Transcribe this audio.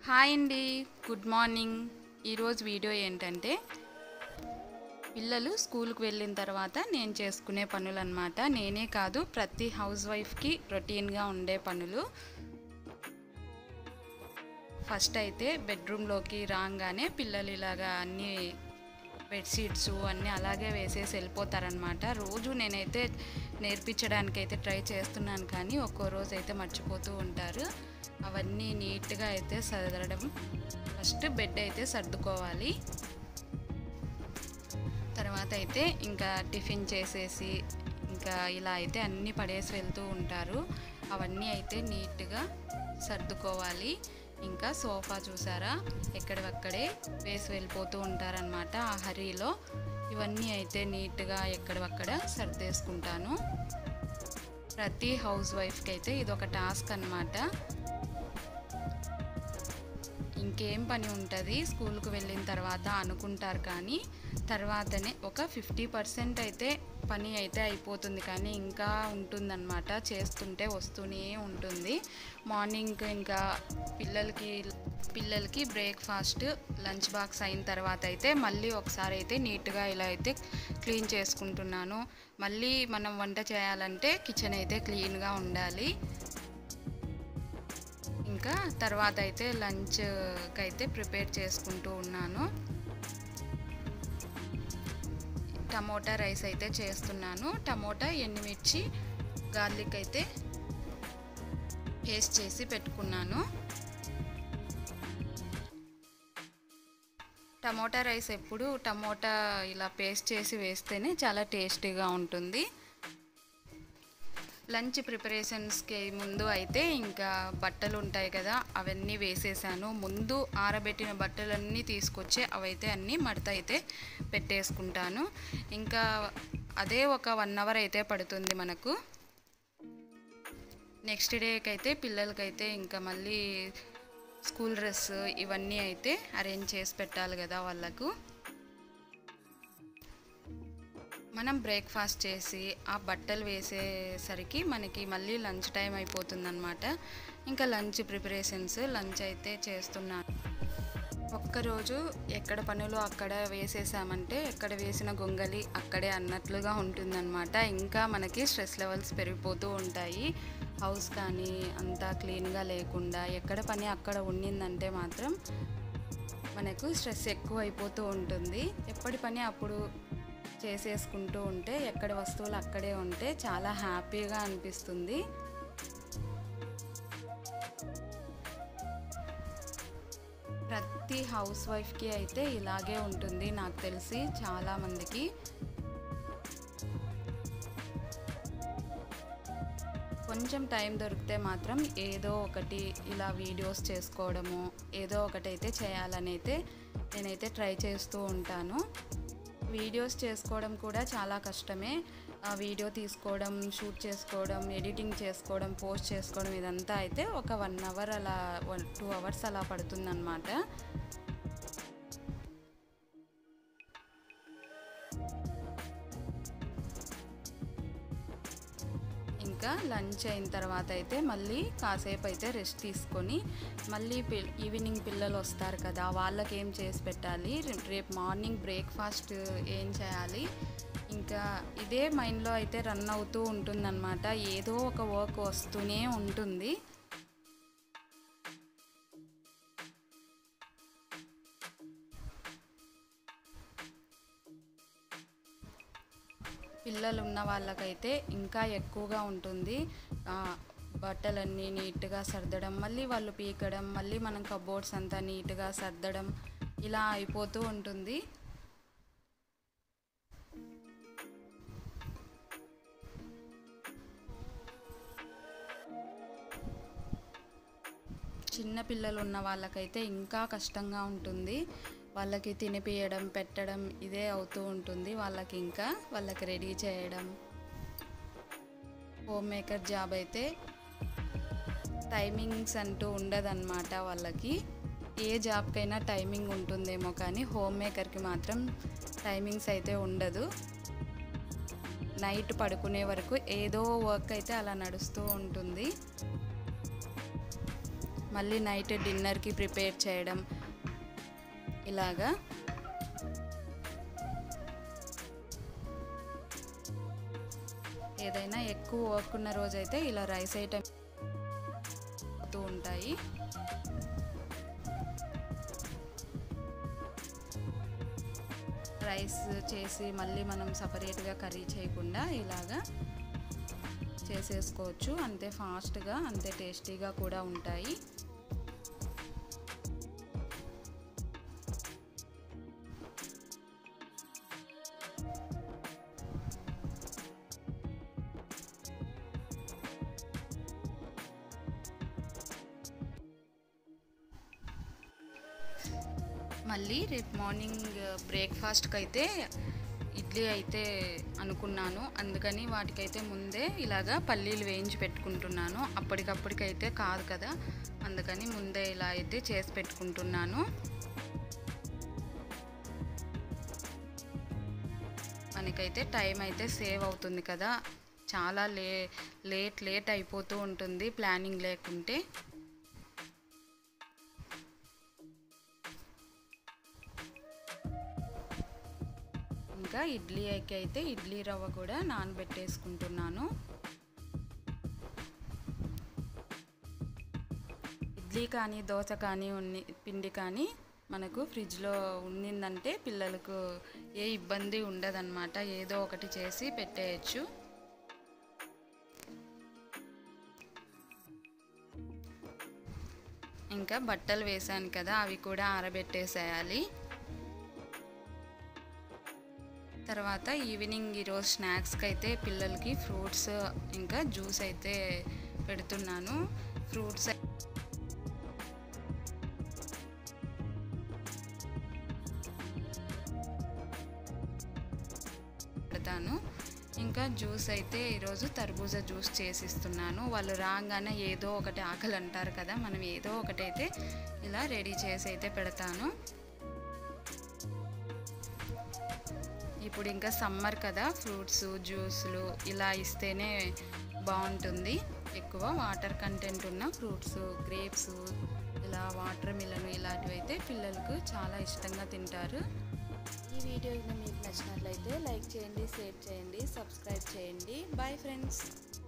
Hi అండి, good morning. ఈరోజు video ఏంటంటే పిల్లలు స్కూల్కి వెళ్ళిన తర్వాత నేను చేసుకునే పనులు అన్నమాట. నేనే కాదు, ప్రతి హౌస్ వైఫ్కి రొటీన్గా ఉండే పనులు. ఫస్ట్ అయితే బెడ్రూమ్లోకి రాగానే పిల్లలు ఇలాగా అన్నీ బెడ్షీట్స్ అన్నీ అలాగే వేసేసి వెళ్ళిపోతారనమాట. రోజు నేనైతే నేర్పించడానికైతే ట్రై చేస్తున్నాను, కానీ ఒక్కో రోజు అయితే మర్చిపోతూ ఉంటారు. అవన్నీ నీట్గా అయితే సర్దడం. ఫస్ట్ బెడ్ అయితే సర్దుకోవాలి. తర్వాత అయితే ఇంకా టిఫిన్ చేసేసి ఇంకా ఇలా అయితే అన్నీ పడేసి వెళ్తూ ఉంటారు. అవన్నీ అయితే నీట్గా సర్దుకోవాలి. ఇంకా సోఫా చూసారా, ఎక్కడివక్కడే వేసి వెళ్ళిపోతూ ఉంటారనమాట ఆ హరీలో. ఇవన్నీ అయితే నీట్గా ఎక్కడివక్కడ సర్దేసుకుంటాను. ప్రతి హౌస్ వైఫ్కి అయితే ఇదొక టాస్క్ అన్నమాట. ఇంకేం పని ఉంటుంది స్కూల్కి వెళ్ళిన తర్వాత అనుకుంటారు, కానీ తర్వాతనే ఒక 50% అయితే పని అయితే అయిపోతుంది, కానీ ఇంకా ఉంటుందన్నమాట. చేస్తుంటే వస్తూనే ఉంటుంది. మార్నింగ్ ఇంకా పిల్లలకి బ్రేక్ఫాస్ట్ లంచ్ బాక్స్ అయిన తర్వాత అయితే మళ్ళీ ఒకసారి అయితే నీట్గా ఇలా అయితే క్లీన్ చేసుకుంటున్నాను. మళ్ళీ మనం వంట చేయాలంటే కిచెన్ అయితే క్లీన్గా ఉండాలి. ఇంకా తర్వాత అయితే లంచ్కి అయితే ప్రిపేర్ చేసుకుంటూ ఉన్నాను. టమోటా రైస్ అయితే చేస్తున్నాను. టమోటా, ఎండుమిర్చి, గార్లిక్ అయితే పేస్ట్ చేసి పెట్టుకున్నాను. టమోటా రైస్ ఎప్పుడు టమోటా ఇలా పేస్ట్ చేసి వేస్తేనే చాలా టేస్టీగా ఉంటుంది. లంచ్ ప్రిపరేషన్స్కి ముందు అయితే ఇంకా బట్టలు ఉంటాయి కదా, అవన్నీ వేసేసాను. ముందు ఆరబెట్టిన బట్టలన్నీ తీసుకొచ్చి అవైతే అన్నీ మడత అయితే పెట్టేసుకుంటాను. ఇంకా అదే ఒక 1 అవర్ అయితే పడుతుంది మనకు. నెక్స్ట్ డేకి అయితే పిల్లలకైతే ఇంకా మళ్ళీ స్కూల్ డ్రెస్ ఇవన్నీ అయితే అరేంజ్ చేసి పెట్టాలి కదా వాళ్ళకు. మనం బ్రేక్ఫాస్ట్ చేసి ఆ బట్టలు వేసేసరికి మనకి మళ్ళీ లంచ్ టైం అయిపోతుందన్నమాట. ఇంకా లంచ్ ప్రిపరేషన్స్, లంచ్ అయితే చేస్తున్నాను. ఒక్కరోజు ఎక్కడ పనులు అక్కడ వేసేసామంటే ఎక్కడ వేసిన గొంగలి అక్కడే అన్నట్లుగా ఉంటుందన్నమాట. ఇంకా మనకి స్ట్రెస్ లెవెల్స్ పెరిగిపోతూ ఉంటాయి. హౌస్ కానీ అంతా క్లీన్గా లేకుండా ఎక్కడ పని అక్కడ ఉండిందంటే మాత్రం మనకు స్ట్రెస్ ఎక్కువ అయిపోతూ ఉంటుంది. ఎప్పటి పని అప్పుడు చేసేసుకుంటూ ఉంటే, ఎక్కడ వస్తువులు అక్కడే ఉంటే చాలా హ్యాపీగా అనిపిస్తుంది. ప్రతి హౌస్ వైఫ్కి అయితే ఇలాగే ఉంటుంది నాకు తెలిసి చాలామందికి. కొంచెం టైం దొరికితే మాత్రం ఏదో ఒకటి ఇలా వీడియోస్ చేసుకోవడము, ఏదో ఒకటి అయితే చేయాలని అయితే నేనైతే ట్రై చేస్తూ ఉంటాను. వీడియోస్ చేసుకోవడం కూడా చాలా కష్టమే. ఆ వీడియో తీసుకోవడం, షూట్ చేసుకోవడం, ఎడిటింగ్ చేసుకోవడం, పోస్ట్ చేసుకోవడం, ఇదంతా అయితే ఒక 1 అవర్ అలా 2 అవర్స్ అలా పడుతుందన్నమాట. ఇంకా లంచ్ అయిన తర్వాత అయితే మళ్ళీ కాసేపు అయితే రెస్ట్ తీసుకొని మళ్ళీ ఈవినింగ్ పిల్లలు వస్తారు కదా, వాళ్ళకి ఏం చేసి పెట్టాలి, రేపు మార్నింగ్ బ్రేక్ఫాస్ట్ ఏం చేయాలి, ఇంకా ఇదే మైండ్లో అయితే రన్ అవుతూ ఉంటుందన్నమాట. ఏదో ఒక వర్క్ వస్తూనే ఉంటుంది. పిల్లలు ఉన్న వాళ్ళకైతే ఇంకా ఎక్కువగా ఉంటుంది. బట్టలన్నీ నీట్గా సర్దడం, మళ్ళీ వాళ్ళు పీకడం, మళ్ళీ మనం కబోర్డ్స్ అంతా నీట్గా సర్దడం, ఇలా అయిపోతూ ఉంటుంది. చిన్న పిల్లలు ఉన్న వాళ్ళకైతే ఇంకా కష్టంగా ఉంటుంది. వాళ్ళకి తినిపియడం, పెట్టడం ఇదే అవుతూ ఉంటుంది. వాళ్ళకి రెడీ చేయడం. హోమ్ మేకర్ జాబ్ అయితే టైమింగ్స్ అంటూ ఉండదన్నమాట. వాళ్ళకి ఏ జాబ్కైనా టైమింగ్ ఉంటుందేమో, కానీ హోమ్ మేకర్కి మాత్రం టైమింగ్స్ అయితే ఉండదు. నైట్ పడుకునే వరకు ఏదో వర్క్ అయితే అలా నడుస్తూ ఉంటుంది. మళ్ళీ నైట్ డిన్నర్కి ప్రిపేర్ చేయడం ఇలాగా. ఏదైనా ఎక్కువ వర్క్ ఉన్న రోజైతే ఇలా రైస్ ఐటమ్ అవుతూ ఉంటాయి. రైస్ చేసి మళ్ళీ మనం సపరేట్గా కర్రీ చేయకుండా ఇలాగా చేసేసుకోవచ్చు. అంతే ఫాస్ట్గా, అంతే టేస్టీగా కూడా ఉంటాయి. మళ్ళీ రేపు మార్నింగ్ బ్రేక్ఫాస్ట్కి అయితే ఇడ్లీ అయితే అనుకున్నాను. అందుకని వాటికైతే ముందే ఇలాగా పల్లీలు వేయించి పెట్టుకుంటున్నాను. అప్పటికప్పటికైతే కాదు కదా, అందుకని ముందే ఇలా అయితే చేసి పెట్టుకుంటున్నాను. మనకైతే టైం అయితే సేవ్ అవుతుంది కదా. చాలా లేట్ అయిపోతూ ఉంటుంది ప్లానింగ్ లేకుంటే. ఇంకా ఇడ్లీకి అయితే ఇడ్లీ రవ్వ కూడా నానబెట్టేసుకుంటున్నాను. ఇడ్లీ కానీ దోశ కానీ పిండి కానీ మనకు ఫ్రిడ్జ్లో ఉండిందంటే పిల్లలకు ఏ ఇబ్బంది ఉండదన్నమాట. ఏదో ఒకటి చేసి పెట్టేయచ్చు. ఇంకా బట్టలు వేసాను కదా, అవి కూడా ఆరబెట్టేసేయాలి. తర్వాత ఈవినింగ్ ఈరోజు స్నాక్స్కి అయితే పిల్లలకి ఫ్రూట్స్ ఇంకా జ్యూస్ అయితే పెడుతున్నాను. ఫ్రూట్స్ పెడతాను. ఇంకా జ్యూస్ అయితే ఈరోజు తర్బూజా జ్యూస్ చేసిస్తున్నాను. వాళ్ళు రాగానే ఏదో ఒకటి ఆకలి అంటారు కదా, మనం ఏదో ఒకటైతే ఇలా రెడీ చేసి అయితే పెడతాను. ఇప్పుడు ఇంకా సమ్మర్ కదా, ఫ్రూట్స్ జ్యూస్లు ఇలా ఇస్తేనే బాగుంటుంది. ఎక్కువ వాటర్ కంటెంట్ ఉన్న ఫ్రూట్స్, గ్రేప్స్, ఇలా వాటర్ మిలన్ ఇలాంటివి అయితే పిల్లలకు చాలా ఇష్టంగా తింటారు. ఈ వీడియో మీకు నచ్చినట్లయితే లైక్ చేయండి, షేర్ చేయండి, సబ్స్క్రైబ్ చేయండి. Bye friends.